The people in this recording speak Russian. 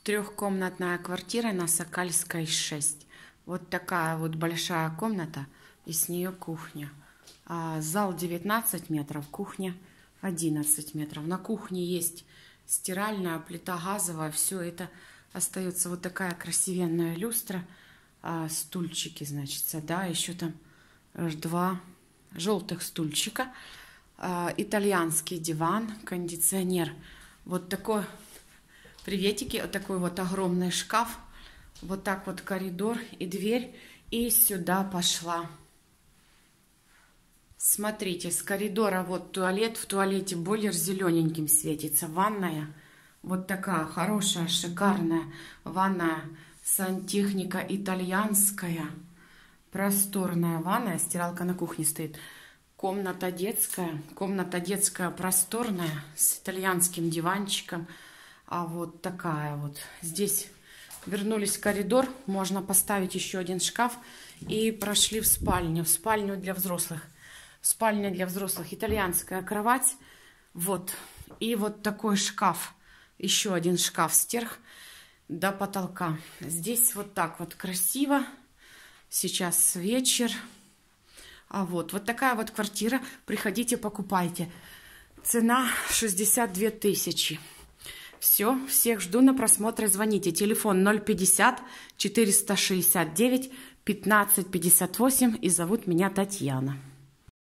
Трехкомнатная квартира на Сокальской 6. Вот такая вот большая комната, и с нее кухня. Зал 19 метров, кухня 11 метров. На кухне есть стиральная, плита газовая, все это остается. Вот такая красивенная люстра, стульчики, значит, да, еще там 2 желтых стульчика, итальянский диван, кондиционер. Вот такой, приветики, вот такой вот огромный шкаф. Вот так вот коридор и дверь, и сюда пошла. Смотрите, с коридора вот туалет, в туалете бойлер зелененьким светится, ванная. Вот такая хорошая, шикарная ванная, сантехника итальянская, просторная ванная, стиралка на кухне стоит. Комната детская просторная, с итальянским диванчиком. А вот такая вот. Здесь вернулись в коридор, можно поставить еще один шкаф. И прошли в спальню для взрослых. Спальня для взрослых, итальянская кровать. Вот. И вот такой шкаф. Еще один шкаф стерх до потолка. Здесь вот так вот красиво. Сейчас вечер. Вот такая вот квартира. Приходите, покупайте. Цена 62 тысячи. Все, всех жду на просмотре. Звоните. Телефон 050 469 1558. И зовут меня Татьяна.